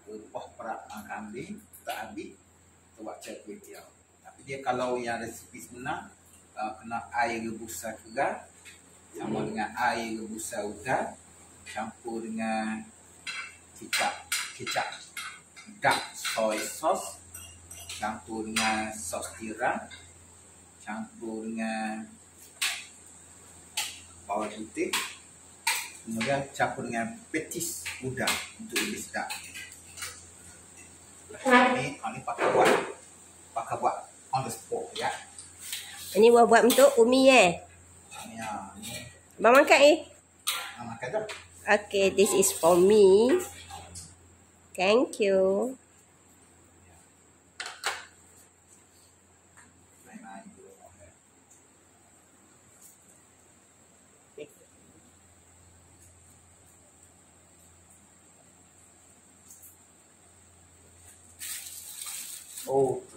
Poh perak kambing, kita ambil, kita buat cai kuih tiaw. Tapi dia kalau yang resipi sebenar, kena air rebusan keras, sama dengan air rebusan udang, campur dengan kecap dark soy sauce, campur dengan sos tiram, campur dengan bawang putih, kemudian campur dengan petis udang untuk lebih sedap. Ini pakai buat on the spot ya. Ini buat untuk Umi Ya, ini Abang makan makan dah. Okay, this is for me. Thank you. Oh,